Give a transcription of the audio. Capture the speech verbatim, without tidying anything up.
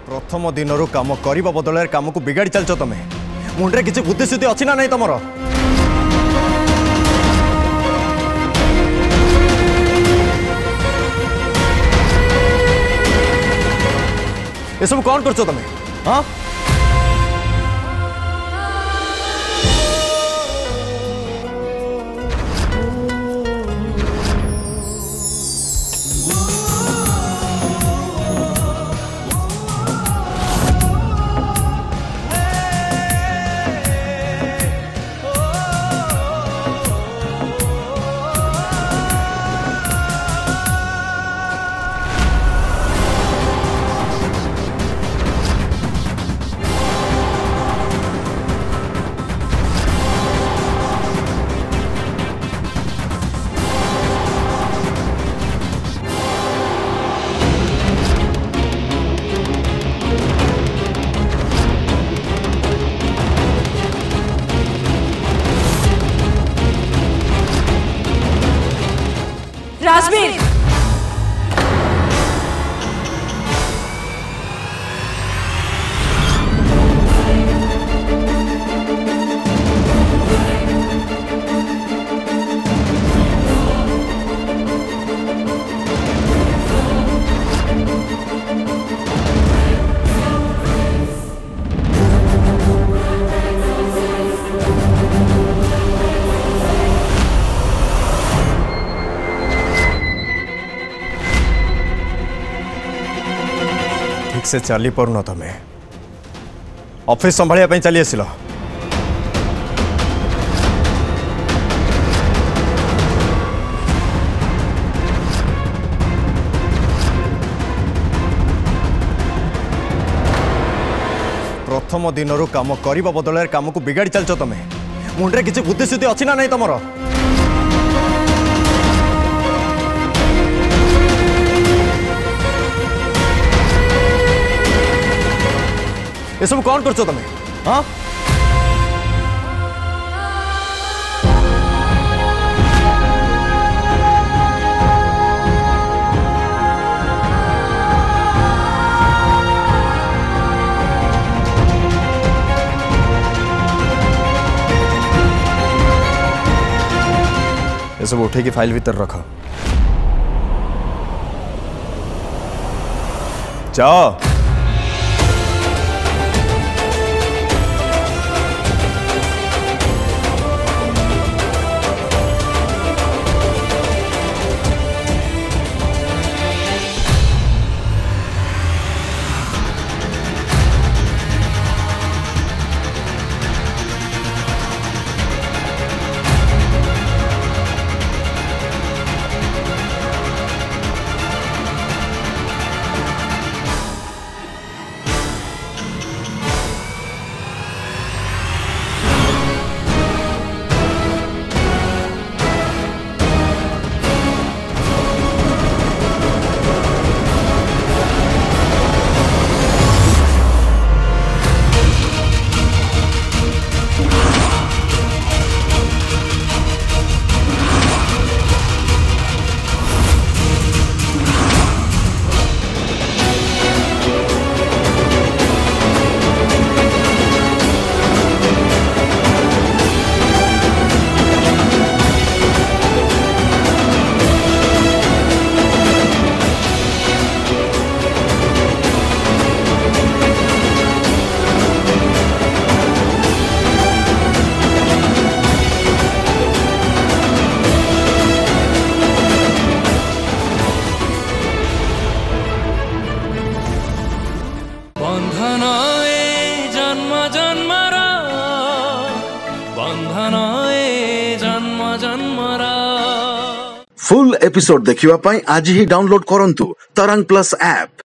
प्रथम दिन कम करने बदल कम को बिगाड़ी चलच तुम मुंडे किसी बुद्धिशुद्धि अच्छी ना नहीं तुम ये सब कौन कर तुम हाँ राजवीर से चली पार तुम्हें ऑफिस संभालिया चली आसिल प्रथम दिन कम करने बदल कम को बिगाड़ी चलच तुम मुंडे किसी बुद्धिशुद्धि अच्छी ना नहीं तुम ये सब कौन कर तुम हाँ ये सब उठे की फाइल भीतर रख जाओ फुल एपिसोड देखिवा पाई आज ही डाउनलोड करंतु तरंग प्लस ऐप।